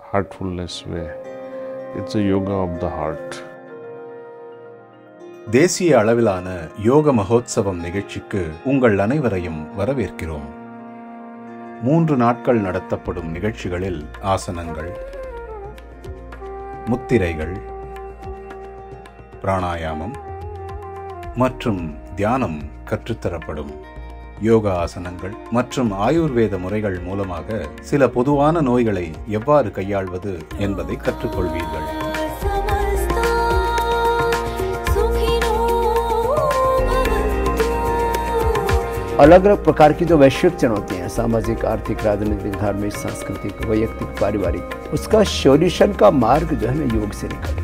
heartfulness way. It's a yoga of the heart. தேசிய அளவிலான யோக மகோத்சவம் நிகழ்ச்சிக்கு உங்கள் அனைவரையும் வரவேற்கிறோம். 3 நாட்கள் நடத்தப்படும் நிகழ்ச்சிகளில் ஆசனங்கள், முத்திரைகள், பிராணாயாமம் மற்றும் தியானம் கற்றுத்தரப்படும். யோகா ஆசனங்கள் மற்றும் ஆயுர்வேத முறைகள் மூலமாக சில பொதுவான நோய்களை எவ்வாறு கையாள்வது என்பதை கற்றுக்கொள்வீர்கள். अलग अलग प्रकार की जो वैश्विक चुनौतियां हैं, सामाजिक, आर्थिक, राजनीतिक, धार्मिक, सांस्कृतिक, वैयक्तिक, पारिवारिक, उसका सॉल्यूशन का मार्ग जो है ना योग से निकल